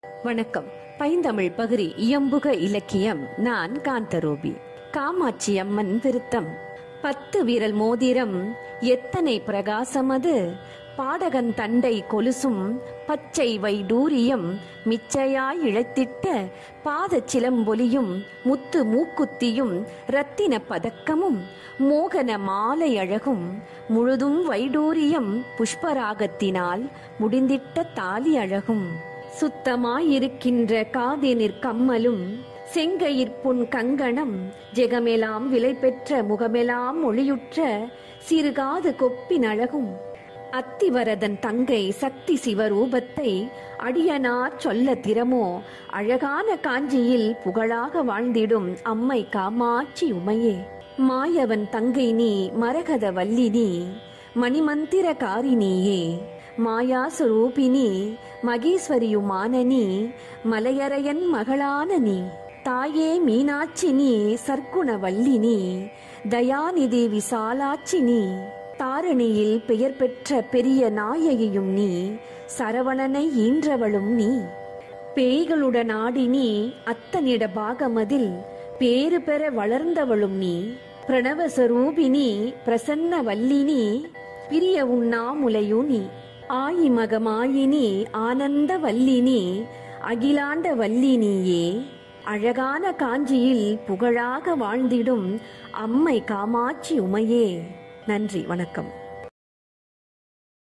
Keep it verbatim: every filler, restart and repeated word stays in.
வணக்கம். பைந்தமிழ் பகுதி இயம்புக இலக்கியம். நான் காந்தரூபி. காமாட்சி அம்மன் விருத்தம். பத்து வீரல் மோதிரம் எத்தனை பிரகாசமது, பாடகன் தண்டை கொலுசும் பச்சை வைடூரியம் மிச்சையாய் இழைத்திட்ட பாத சிலம்பொலியும் முத்து மூக்குத்தியும் இரத்தின பதக்கமும் மோகன மாலை அழகும் முழுதும் வைடூரியம் புஷ்பராகத்தினால் முடிந்திட்ட தாலி அழகும் சுத்தமாயிருக்கின்ற காதினிற் கம்மலும் செங்கயிற் பொன் கங்கணம் ஜெகமெலாம் விலை பெற்ற முகமெலாம் ஒளியுற்ற சிறுகாது கொப்பின் அழகும் அத்திவரதன் தங்கை சக்தி சிவரூபத்தை அடியனார் சொல்ல திறமோ அழகான காஞ்சியில் புகழாக வாழ்ந்திடும் அம்மை காமாட்சி உமையே. மாயவன் தங்கை நீ, மரகத வல்லி நீ, மணிமந்திர காரினியே, மாயா சுரூபினி மகேஸ்வரியுமான நீ, மலையரையன் மகளான நீ, தாயே மீனாட்சி நீ, சர்க்குண வல்லி நீ, தயாநிதி விசாலாட்சி நீ, தாரணியில் பெயர் பெற்ற பெரிய நாயகியும் நீ, சரவணனை ஈன்றவளும் நீ, பேய்களுடன் ஆடி நீ அத்தனிட பாகமதில் பேறு பெற வளர்ந்தவளும் நீ, பிரணவஸ்வரூபினி பிரசன்ன வல்லினி, பிரிய உண்ணாமுலையு நீ, ஆயி மகமாயினி ஆனந்த வல்லினி, அகிலாண்ட வல்லினியே, அழகான காஞ்சியில் புகழாக வாழ்ந்திடும் அம்மை காமாட்சி உமையே. நன்றி, வணக்கம்.